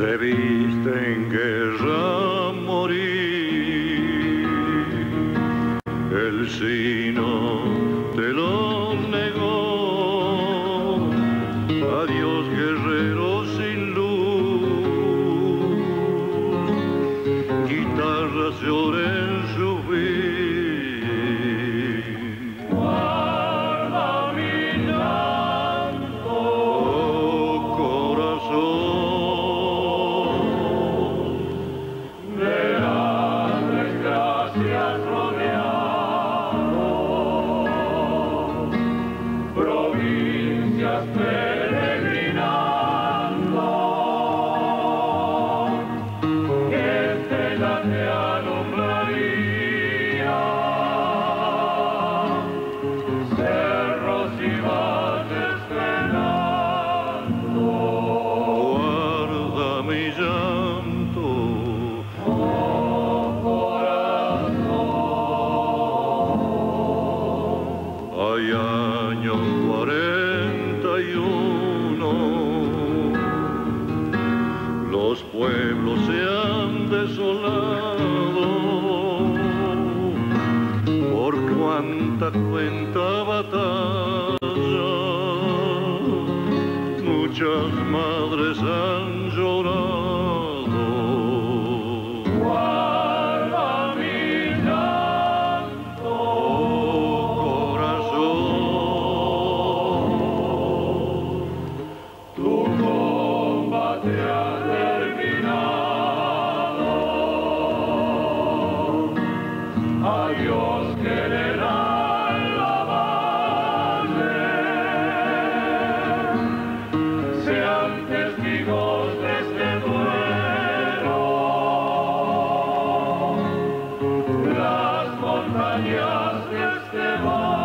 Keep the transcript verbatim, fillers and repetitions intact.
Debiste en guerra morir, el sino te lo negó. Adiós guerrero sin luz, guitarras lloren su fin. Guarda mi llanto, Oh corazón, de las desgracias rodeado, provincias peregrinando, que estela te alumbraría, cerros y valles velando. guarda mi llanto, Oh corazón, hay años cuarenta y uno, los pueblos se han desolado, por cuanta cuenta batalla, muchas madres han llorado. guarda mi llanto, Corazón, tu combate ha terminado. Adiós general Lavalle, sean testigos de este duelo las montañas de este valle.